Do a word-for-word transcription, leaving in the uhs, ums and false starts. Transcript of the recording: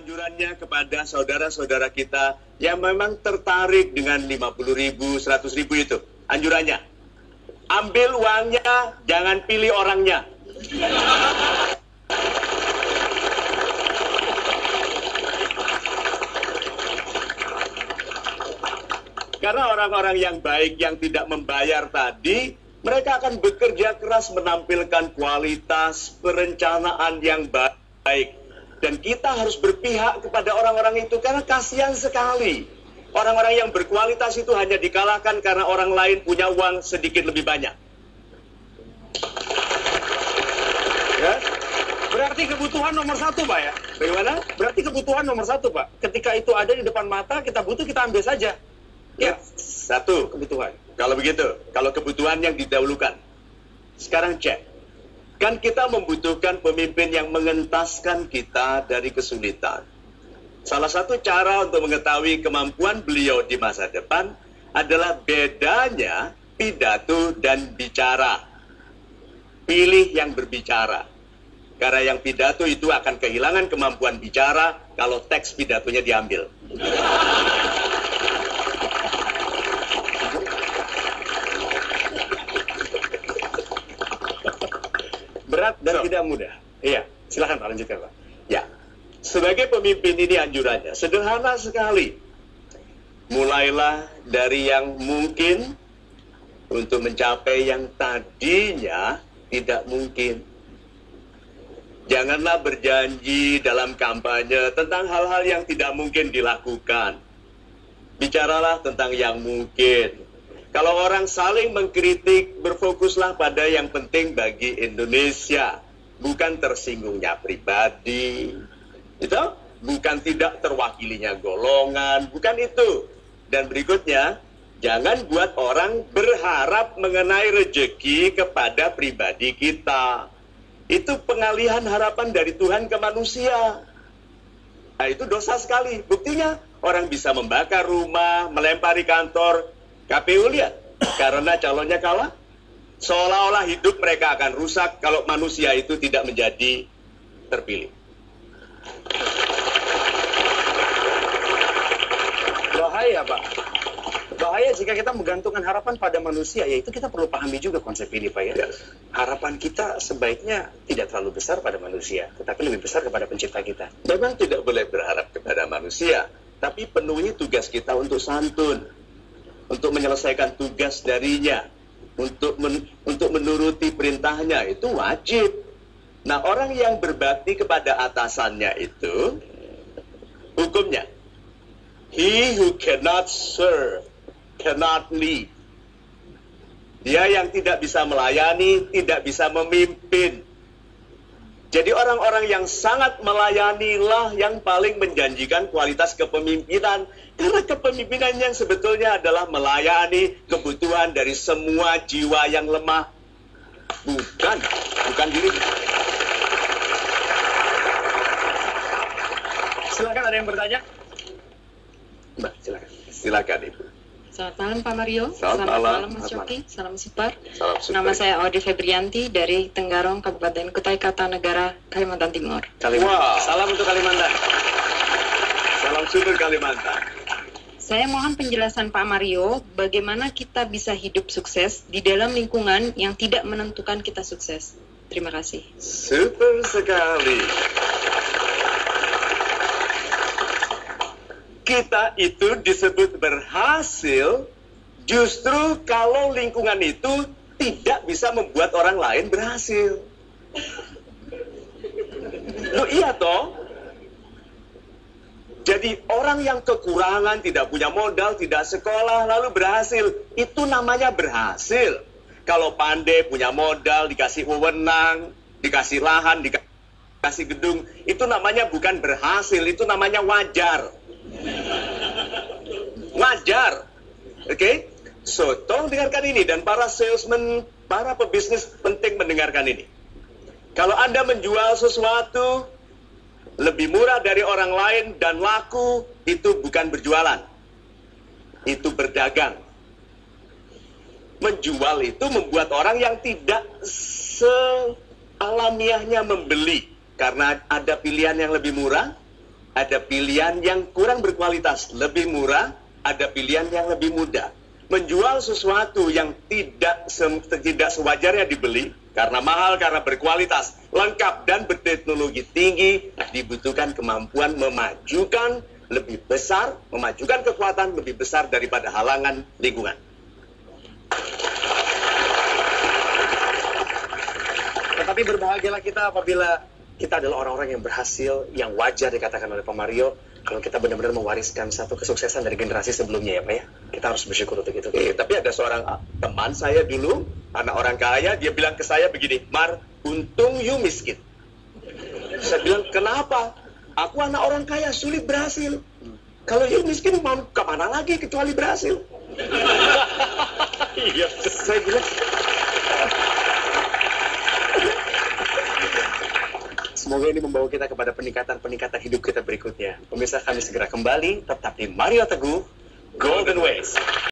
anjurannya kepada saudara-saudara kita yang memang tertarik dengan lima puluh ribu, seratus ribu itu. Anjurannya, ambil uangnya, jangan pilih orangnya. Karena orang-orang yang baik yang tidak membayar tadi, mereka akan bekerja keras menampilkan kualitas perencanaan yang baik. Dan kita harus berpihak kepada orang-orang itu karena kasihan sekali. Orang-orang yang berkualitas itu hanya dikalahkan karena orang lain punya uang sedikit lebih banyak. Ya? Berarti kebutuhan nomor satu, Pak ya? Bagaimana? Berarti kebutuhan nomor satu, Pak. Ketika itu ada di depan mata, kita butuh, kita ambil saja. Ya, satu kebutuhan. Kalau begitu, kalau kebutuhan yang didahulukan. Sekarang cek. Kan kita membutuhkan pemimpin yang mengentaskan kita dari kesulitan. Salah satu cara untuk mengetahui kemampuan beliau di masa depan adalah bedanya pidato dan bicara. Pilih yang berbicara. Karena yang pidato itu akan kehilangan kemampuan bicara kalau teks pidatonya diambil. Berat dan so, tidak mudah. Iya, silakan Pak, lanjutkan Pak. Ya, sebagai pemimpin ini anjurannya sederhana sekali. Mulailah dari yang mungkin untuk mencapai yang tadinya tidak mungkin. Janganlah berjanji dalam kampanye tentang hal-hal yang tidak mungkin dilakukan. Bicaralah tentang yang mungkin. Kalau orang saling mengkritik, berfokuslah pada yang penting bagi Indonesia. Bukan tersinggungnya pribadi. Itu? Bukan tidak terwakilinya golongan. Bukan itu. Dan berikutnya, jangan buat orang berharap mengenai rejeki kepada pribadi kita. Itu pengalihan harapan dari Tuhan ke manusia. Nah, itu dosa sekali. Buktinya, orang bisa membakar rumah, melempari kantor. K P U lihat, karena calonnya kalah, seolah-olah hidup mereka akan rusak kalau manusia itu tidak menjadi terpilih. Bahaya, Pak. Bahaya jika kita menggantungkan harapan pada manusia, yaitu kita perlu pahami juga konsep ini, Pak ya. Yes. Harapan kita sebaiknya tidak terlalu besar pada manusia, tetapi lebih besar kepada pencipta kita. Memang tidak boleh berharap kepada manusia, tapi penuhi tugas kita untuk santun. Untuk menyelesaikan tugas darinya, untuk men, untuk menuruti perintahnya, itu wajib. Nah, orang yang berbakti kepada atasannya itu, hukumnya, he who cannot serve, cannot lead. Dia yang tidak bisa melayani, tidak bisa memimpin. Jadi orang-orang yang sangat melayanilah yang paling menjanjikan kualitas kepemimpinan. Karena kepemimpinan yang sebetulnya adalah melayani kebutuhan dari semua jiwa yang lemah. Bukan, bukan diri. Silakan, ada yang bertanya? Mbak, silakan. Silakan, Ibu. Selamat malam Pak Mario. Selamat malam. Mas Yoki. Salam Sipar. Salam super. Nama saya Audi Febrianti dari Tenggarong, Kabupaten Kutai Kartanegara, Kalimantan Timur. Kalimantan. Wow. Salam untuk Kalimantan. Salam super Kalimantan. Saya mohon penjelasan Pak Mario, bagaimana kita bisa hidup sukses di dalam lingkungan yang tidak menentukan kita sukses. Terima kasih. Super sekali. Kita itu disebut berhasil justru kalau lingkungan itu tidak bisa membuat orang lain berhasil. Loh iya toh? Jadi orang yang kekurangan, tidak punya modal, tidak sekolah, lalu berhasil, itu namanya berhasil. Kalau pandai, punya modal, dikasih wewenang, dikasih lahan, dikasih gedung, itu namanya bukan berhasil, itu namanya wajar. Wajar. Oke? Okay? So, tolong dengarkan ini, dan para salesman, para pebisnis penting mendengarkan ini. Kalau Anda menjual sesuatu lebih murah dari orang lain dan laku, itu bukan berjualan. Itu berdagang. Menjual itu membuat orang yang tidak sealamiahnya membeli. Karena ada pilihan yang lebih murah, Ada pilihan yang kurang berkualitas, lebih murah, ada pilihan yang lebih mudah. Menjual sesuatu yang tidak se- tidak sewajarnya dibeli karena mahal, karena berkualitas, lengkap dan berteknologi tinggi, dibutuhkan kemampuan memajukan lebih besar, memajukan kekuatan lebih besar daripada halangan lingkungan. Tetapi berbahagialah kita apabila kita adalah orang-orang yang berhasil, yang wajar dikatakan oleh Pak Mario, kalau kita benar-benar mewariskan satu kesuksesan dari generasi sebelumnya ya Pak ya. Kita harus bersyukur untuk itu. Eh, tapi ada seorang ah, teman saya dulu, anak orang kaya, dia bilang ke saya begini, Mar, untung you miskin. Saya bilang, kenapa? Aku anak orang kaya, sulit berhasil. Kalau you miskin, mau kemana lagi kecuali berhasil? Iya, saya bilang, semoga ini membawa kita kepada peningkatan-peningkatan hidup kita berikutnya. Pemirsa, kami segera kembali, tetap di Mario Teguh Golden Ways.